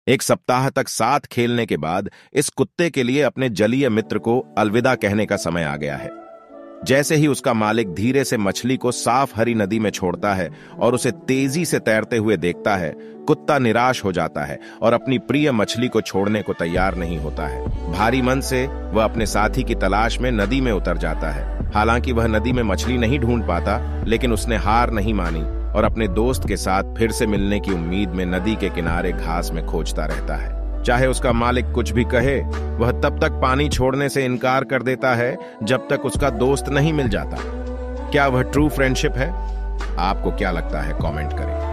एक सप्ताह तक साथ खेलने के बाद इस कुत्ते के लिए अपने जलीय मित्र को अलविदा कहने का समय आ गया है। जैसे ही उसका मालिक धीरे से मछली को साफ हरी नदी में छोड़ता है और उसे तेजी से तैरते हुए देखता है, कुत्ता निराश हो जाता है और अपनी प्रिय मछली को छोड़ने को तैयार नहीं होता है। भारी मन से वह अपने साथी की तलाश में नदी में उतर जाता है। हालांकि वह नदी में मछली नहीं ढूंढ पाता, लेकिन उसने हार नहीं मानी और अपने दोस्त के साथ फिर से मिलने की उम्मीद में नदी के किनारे घास में खोजता रहता है। चाहे उसका मालिक कुछ भी कहे, वह तब तक पानी छोड़ने से इनकार कर देता है जब तक उसका दोस्त नहीं मिल जाता। क्या वह ट्रू फ्रेंडशिप है? आपको क्या लगता है? कमेंट करें।